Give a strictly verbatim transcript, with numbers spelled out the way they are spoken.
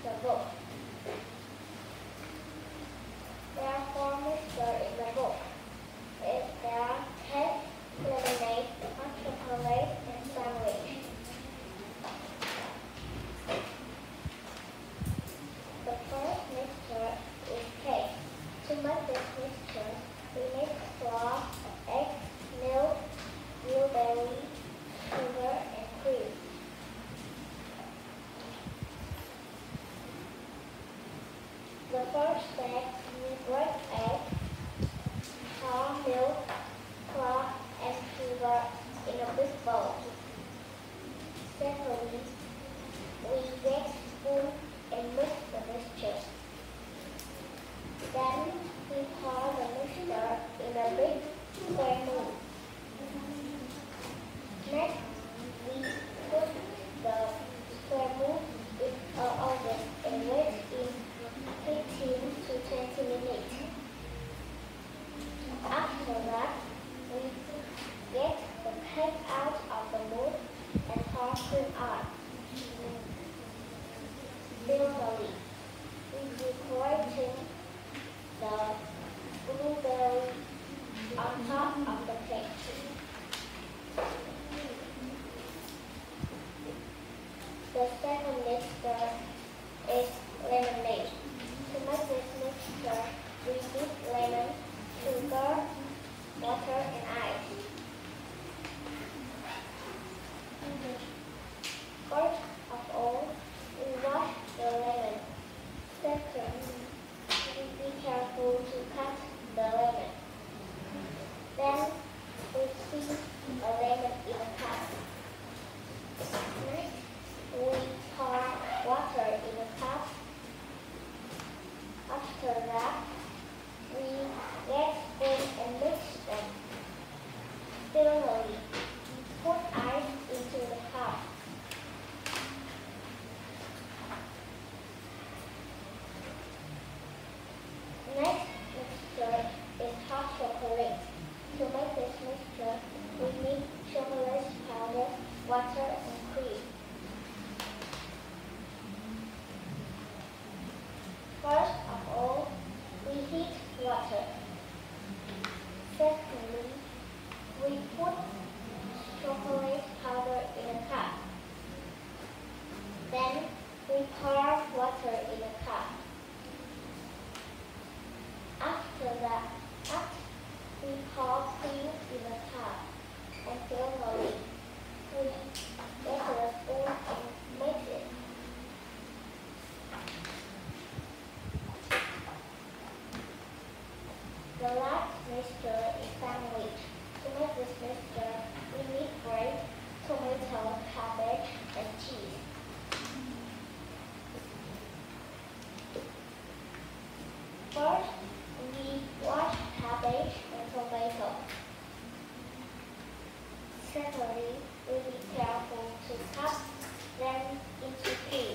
the book. There are four mixtures in the book. It, there are cake, lemonade, hot chocolate, and sandwich. The first mixture is cake. To make this mixture, we mix flour, egg, milk, blueberry, sugar, and cream. The first step, we break egg, pour milk, flour, and sugar in a big bowl. Secondly, we get spoon and mix the mixture. Then we pour the mixture in a big square mold. Next, we put the square mold in our oven and wait in fifteen to twenty minutes. After that, we get the cake out of the mold and pour cream on. Finally, we decorate the blueberry on top of the cake. The second mixture is lemonade. To make this mixture, we beat lemon, sugar, water, and ice. First of all, we wash the lemon. Second, we be careful to cut the lemon. Then, we squeeze a lemon in a cup. Next, we pour water in a cup. After that, we get spoon and mix them. Finally, put ice into the cup. Next mixture is hot chocolate. To make this mixture, we need chocolate powder, water, and cream. First of all, we heat water. Secondly, we put chocolate powder in a cup. Then we pour water in a cup. After that, after we pour cream in a cup. And finally, we get a spoon and mix it. The last mixture is sandwich. To make this mixture, we need bread, tomato, cabbage, and cheese. First, we wash cabbage and tomato. Secondly, we be careful to cut them into pieces.